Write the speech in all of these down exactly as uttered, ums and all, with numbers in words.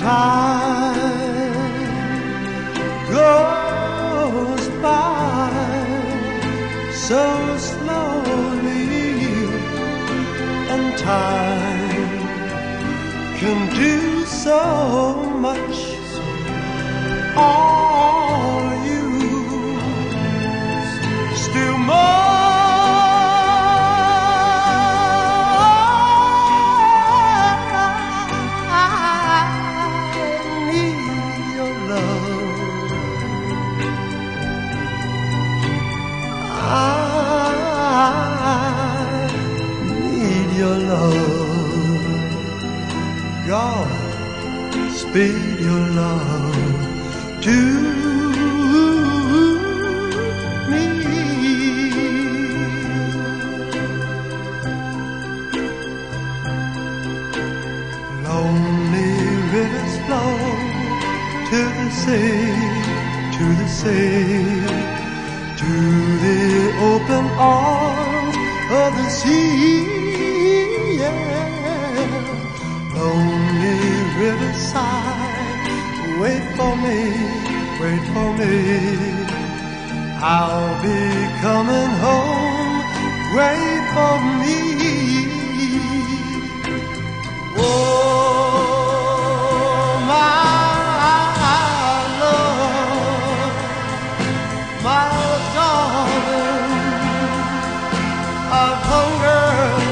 time goes by so slowly, and time can do so much. All you still more. God, speed your love to me. Lonely rivers flow to the sea, to the sea, to the open arms of the sea. Yeah. Lonely riverside, wait for me, wait for me. I'll be coming home, wait for me. Oh, my love, my darling, I've hungered.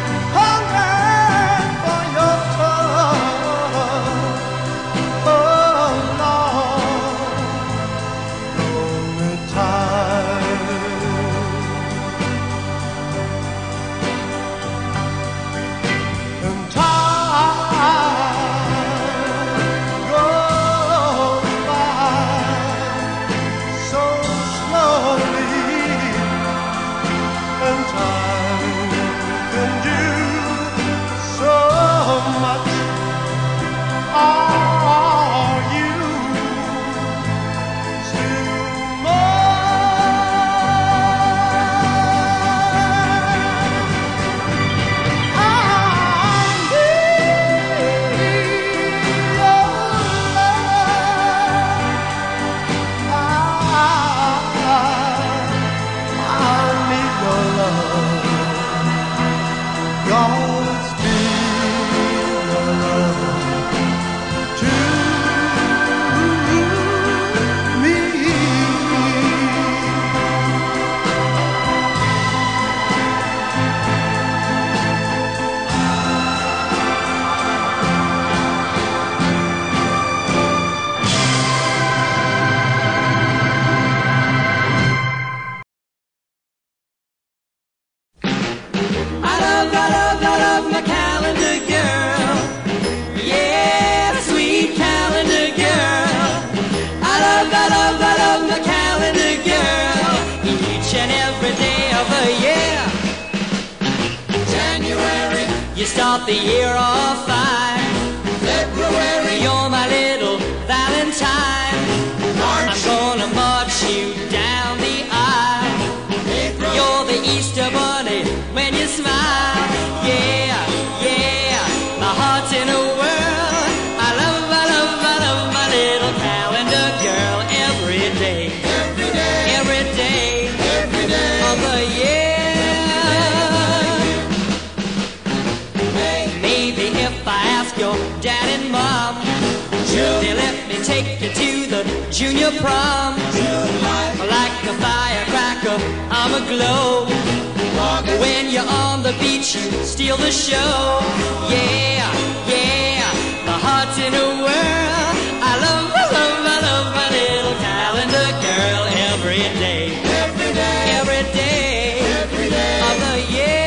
Start the year off fine. February, you're my little Valentine. March, I'm gonna march you down the aisle. April, you're the Easter bunny when you smile. Yeah, yeah, my heart's in a whirl. I love, I love, I love my little calendar girl. Every day, every day, every day, every day of the year. Dad and Mom, they let me take you to the junior prom. Like a firecracker, I'm aglow. When you're on the beach, you steal the show. Yeah, yeah, my heart's in a whirl. I love, I love, I love my little calendar girl. Every day, every day, every day, every day of the year.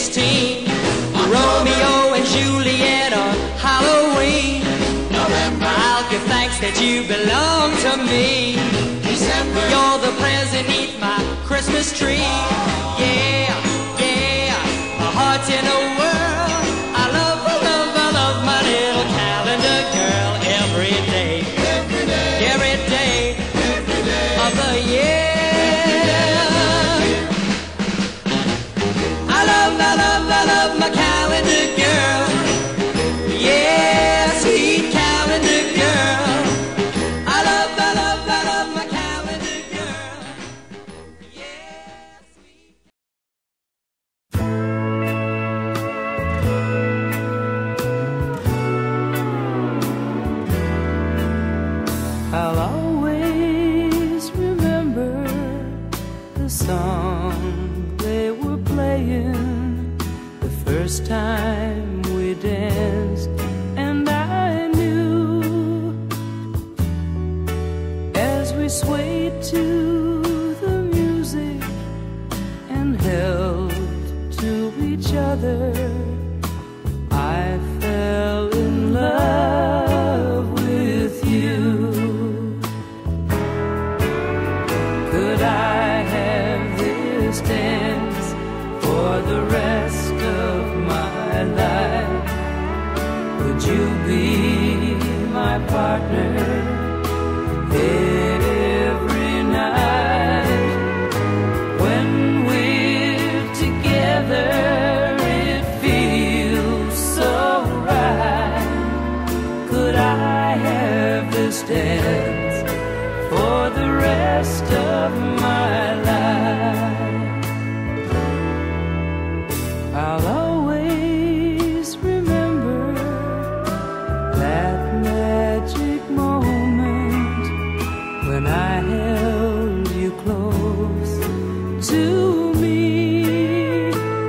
sixteen. Romeo and Juliet on Halloween. November, I'll give thanks that you belong to me. December, you're the present beneath my Christmas tree. Yeah, yeah, my heart's in a whirl. I love, I love, I love my little calendar girl. Every day, every day, every day, every day of the year. I love, I love, I love my calendar girl. Yeah, sweet calendar girl. I love, I love, I love my calendar girl. Yeah, sweet. I'll always remember the song they were playing the first time we danced, and I knew as we swayed to the music and held to each other, I fell in love with you. Could I have this dance for the rest of my life? Would you be my partner every night? When we're together, it feels so right. Could I have this dance for the rest of my life? I'll always remember that magic moment when I held you close to me.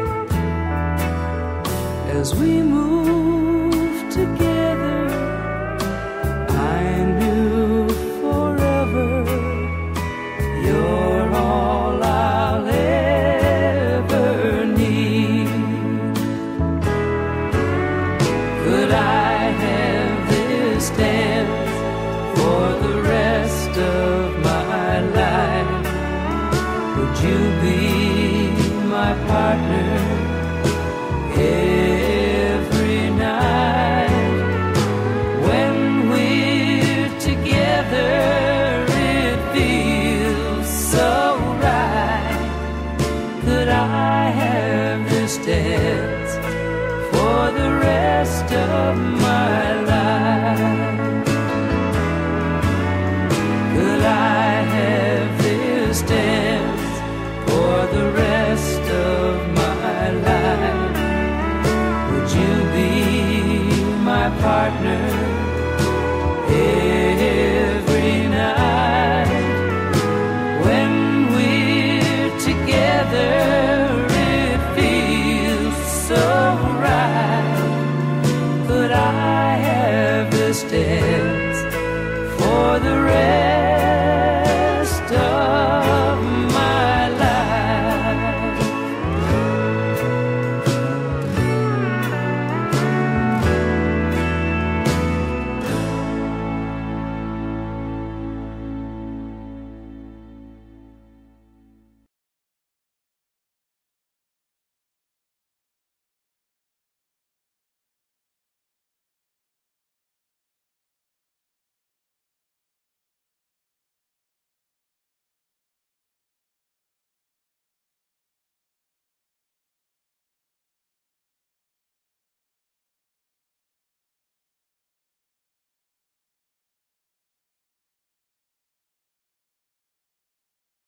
As we moved together, I knew forever you're all I'll ever need. Could I have this dance for the rest of my life? Would you be my partner every night? When we're together, it feels so right. Could I have this dance for the rest of my life?